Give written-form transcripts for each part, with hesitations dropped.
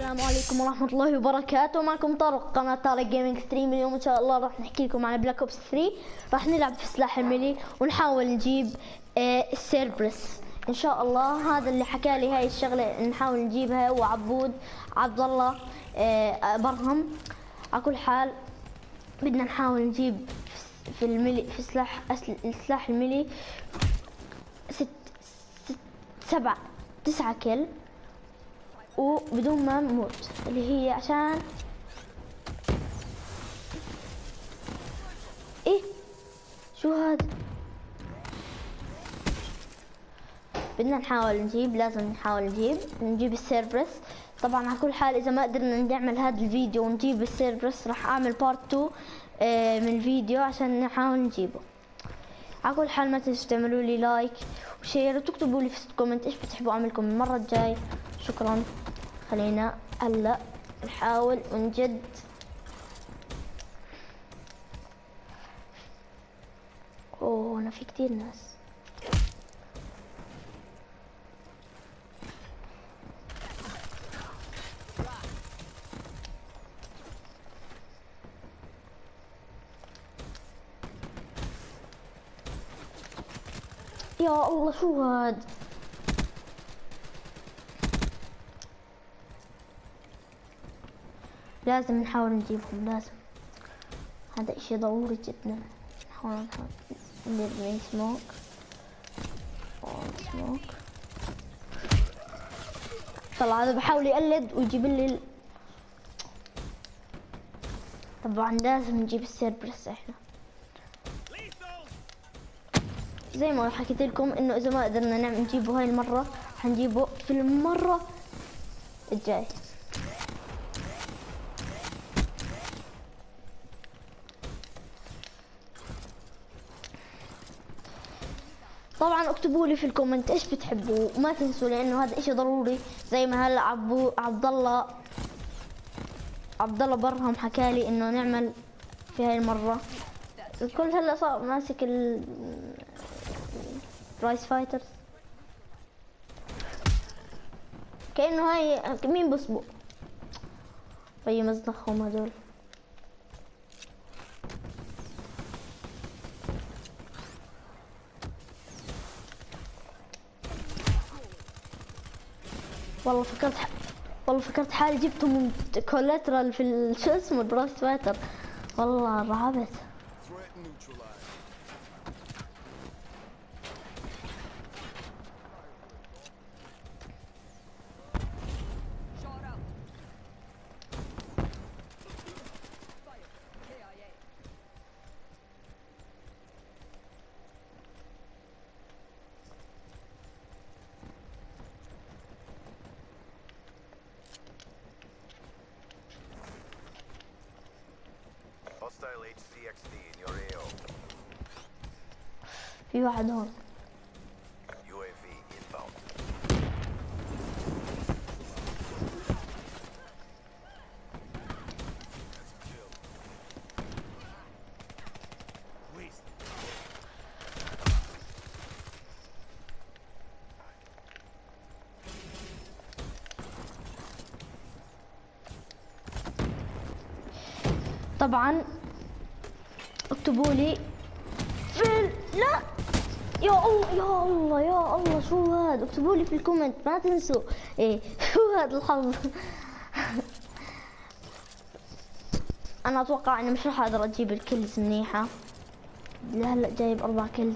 السلام عليكم ورحمة الله وبركاته. معكم طارق، قناة طارق جيمنج ستريم. اليوم ان شاء الله راح نحكي لكم عن بلاك اوبس 3. راح نلعب في سلاح الميلي ونحاول نجيب السيربرس ان شاء الله. هذا اللي حكى لي هاي الشغلة نحاول نجيبها هو عبد الله برهم. على كل حال بدنا نحاول نجيب في الميلي في سلاح الميلي 9 كيل وبدون ما نموت، اللي هي عشان ايه شو هذا. بدنا نحاول نجيب، لازم نحاول نجيب السيربرس. طبعا على كل حال اذا ما قدرنا نعمل هذا الفيديو ونجيب السيربرس راح اعمل بارت 2 من الفيديو عشان نحاول نجيبه. على كل حال ما تنسوا تعملوا لي لايك وشير وتكتبوا لي في الكومنت ايش بتحبوا اعملكم المرة الجاي. شكرا. خلينا هلا نحاول ونجد. اوه انا في كتير ناس. يا الله شو هاد. لازم نحاول نجيبهم، لازم. هذا اشي ضروري جدا. نحاول نرمي سموك. طلع هذا بحاول يقلد ويجيب لي طبعا لازم نجيب السيربرس احنا. زي ما حكيت لكم انه اذا ما قدرنا نجيبه هاي المرة حنجيبه في المرة الجاي. طبعا اكتبوا لي في الكومنت ايش بتحبوا وما تنسوا، لانه هذا اشي ضروري. زي ما هلا عبد الله برهم حكى لي انه نعمل في هاي المرة. الكل هلا صار ماسك رايس فايترز كأنه هاي مين بصبوا طيب مزدخهم هذول. والله فكرت حالي جبتهم كولاترال في شو اسمه البرايس فايتر. والله رعبت. Hostile HCXD in your AO. في واحد هون. UAV inbound. طبعا اكتبوا لي لا يا الله يا الله يا الله شو هاد. اكتبوا لي في الكومنت ما تنسوا ايه شو هاد الحظ. انا اتوقع اني مش راح اقدر اجيب الكلز منيحة. هلا جايب 4 كلز.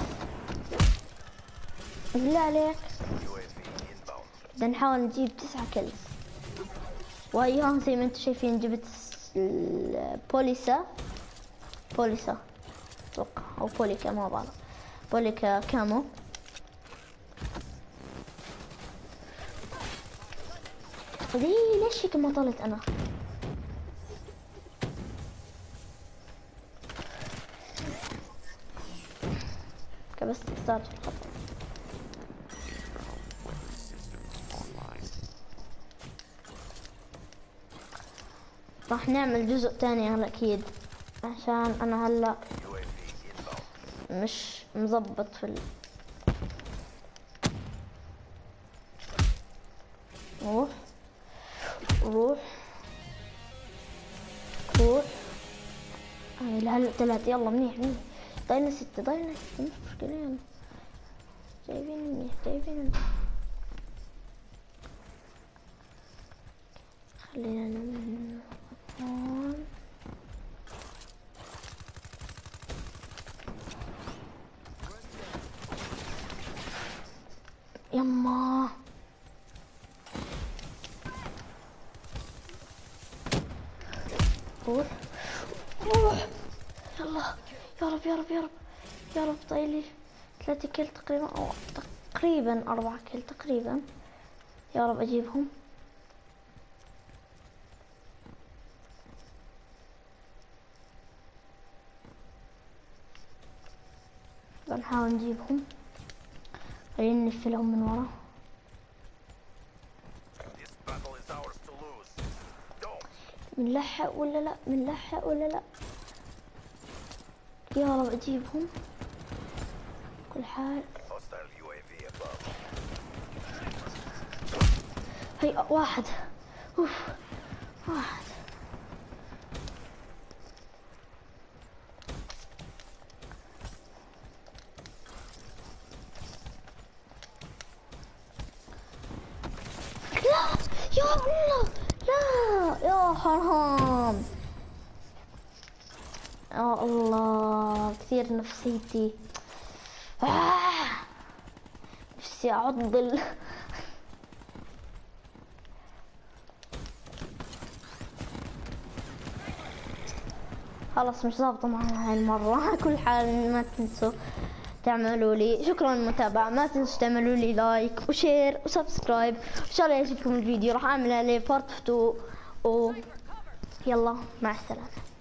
بالله عليك بدنا نحاول نجيب 9 كلز. واياهم زي ما انتم شايفين جبت البوليسا اتوقع او بوليكا ما بعرف. بوليكا كامو. ليش هيك ما طلعت انا. كبست صارت في الخطر. راح نعمل جزء تاني هلا اكيد عشان انا هلا مش مزبط في اوه روح روح. هلا ثلاثة. يلا منيح منيح. ضايلنا ستة ضايلنا ستة، مش مشكلة. يلا جايبين منيح جايبين منيح. خلينا نعمل هون. يما روح روح. يلا يا رب يا رب يا رب يا رب. طايلي 3 كيل تقريبا، او تقريبا 4 كيل تقريبا. يا رب اجيبهم. بنحاول نجيبهم. خلينا نقفلهم من ورا. This battle is ours to lose. Don't. بنلحق ولا لا؟ بنلحق ولا لا؟ يا رب اجيبهم. كل حال. Hostile UAV above. هي واحد. اوف واحد. لا يا الله لا يا حرام. يا الله كثير نفسيتي. نفسي اعضل. خلاص مش ظابطة معنا هاي المرة. كل حال ما تنسوا تعملوا لي شكرا للمتابعة. ما تنسوا تعملوا لي لايك وشير وسبسكرايب. ان شاء الله يعجبكم الفيديو. راح اعمل عليه بارت 2 يلا مع السلامة.